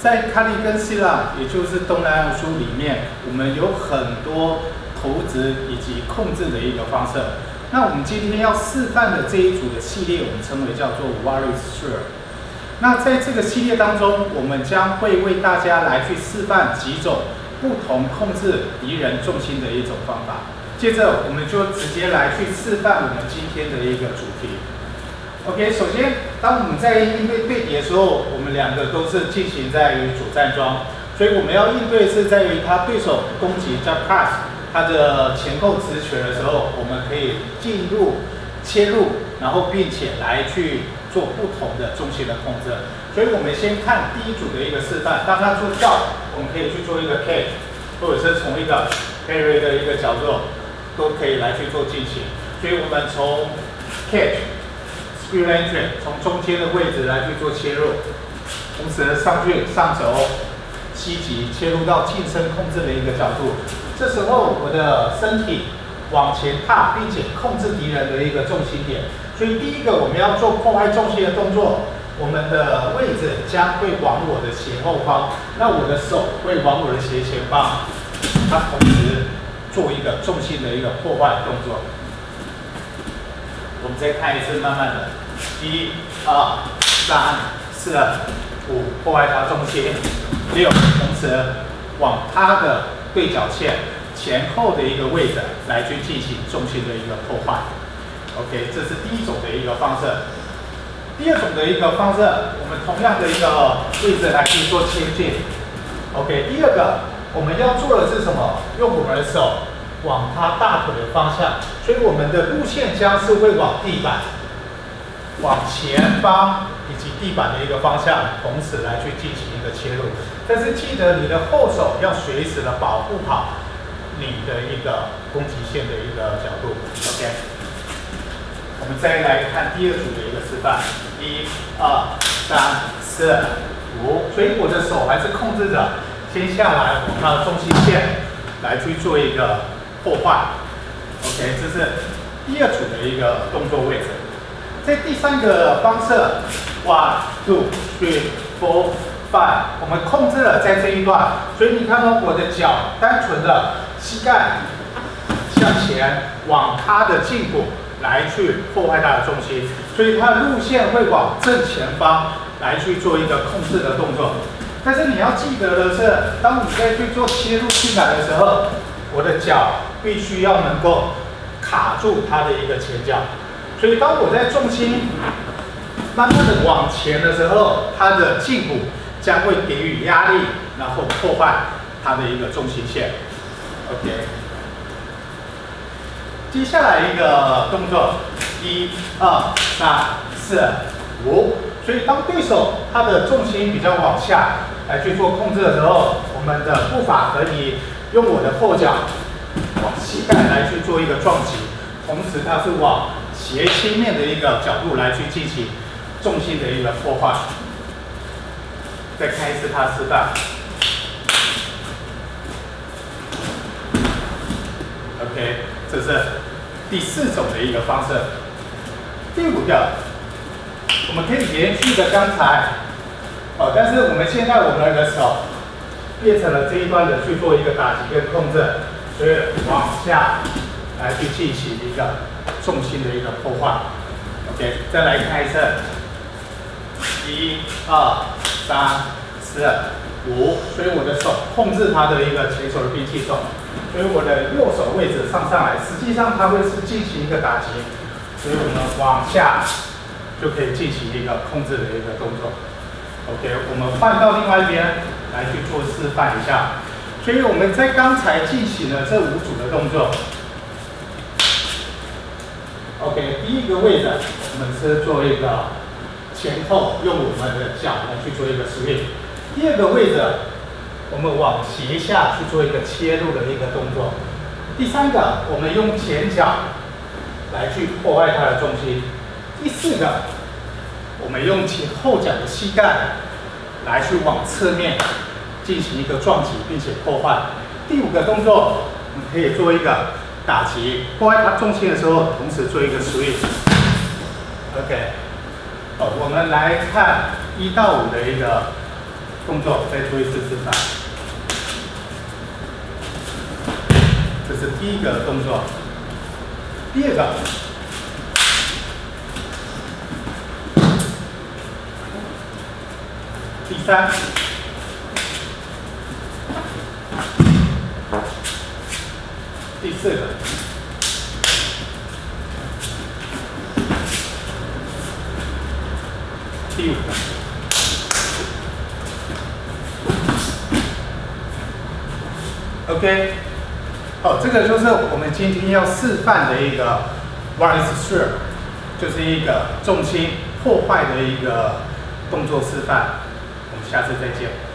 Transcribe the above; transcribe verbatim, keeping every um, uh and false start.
在卡里根希腊，也就是东南亚书里面，我们有很多投掷以及控制的一个方式。那我们今天要示范的这一组的系列，我们称为叫做 Warriors Share。那在这个系列当中，我们将会为大家来去示范几种不同控制敌人重心的一种方法。接着，我们就直接来去示范我们今天的一个主题。OK， 首先，当我们在应对对敌的时候，我们两个都是进行在于主站桩，所以我们要应对是在于他对手攻击叫 pass。它的前后直拳的时候，我们可以进入、切入，然后并且来去做不同的重心的控制。所以我们先看第一组的一个示范，当他做跳，我们可以去做一个 catch， 或者是从一个 parry 的一个角度，都可以来去做进行。所以我们从 catch、spear entry 从中间的位置来去做切入，同时上去上轴。吸击切入到近身控制的一个角度，这时候我的身体往前踏，并且控制敌人的一个重心点。所以第一个我们要做破坏重心的动作，我们的位置将会往我的斜后方，那我的手会往我的斜前方，它同时做一个重心的一个破坏动作。我们再看一次，慢慢的，一、二、三、四、五，破坏它重心。六，同时往它的对角线前后的一个位置来去进行重心的一个破坏。OK， 这是第一种的一个方式。第二种的一个方式，我们同样的一个位置来去做切进。OK， 第二个我们要做的是什么？用我们的手往它大腿的方向，所以我们的路线将是会往地板、往前方以及地板的一个方向，同时来去进行一个切入。但是记得你的后手要随时的保护好你的一个攻击线的一个角度。OK， 我们再来看第二组的一个示范，一、二、三、四、五。所以我的手还是控制着，先下来往它的中心线来去做一个破坏。OK， 这是第二组的一个动作位置。在第三个方式 ，one, two, three, four, five， 我们控制了在这一段，所以你看到我的脚单纯的膝盖向前往它的胫骨来去破坏它的重心，所以它的路线会往正前方来去做一个控制的动作。但是你要记得的是，当你在去做切入进来的时候，我的脚必须要能够卡住它的一个前脚。所以当我在重心慢慢的往前的时候，它的胫骨将会给予压力，然后破坏它的一个重心线。OK， 接下来一个动作，一、二、三、四、五。所以当对手他的重心比较往下来去做控制的时候，我们的步伐可以用我的后脚往膝盖来去做一个撞击，同时它是往斜切面的一个角度来去进行重心的一个破坏。再看一次它示范。OK， 这是第四种的一个方式。第五个，我们可以延续的刚才，哦，但是我们现在我们的手变成了这一段的去做一个打击跟控制，所以往下来去进行一个重心的一个破坏。OK， 再来看一次，一、二、三、四、五。所以我的手控制它的一个前手的兵器手，所以我的右手位置上上来，实际上它会是进行一个打击，所以我们往下就可以进行一个控制的一个动作。OK， 我们换到另外一边来去做示范一下。所以我们在刚才进行了这五组的动作。OK， 第一个位置我们是做一个前后用我们的脚来去做一个 swing。第二个位置我们往斜下去做一个切入的一个动作。第三个我们用前脚来去破坏它的重心。第四个我们用前后脚的膝盖来去往侧面进行一个撞击，并且破坏。第五个动作我们可以做一个打击，破坏它重心的时候，同时做一个 swing。OK， 哦，我们来看一到五的一个动作再做一次示范。这是第一个动作。第二个，第三，第四个，第五个。OK， 好，这个就是我们今天要示范的一个 rise stir， 就是一个重心破坏的一个动作示范。我们下次再见。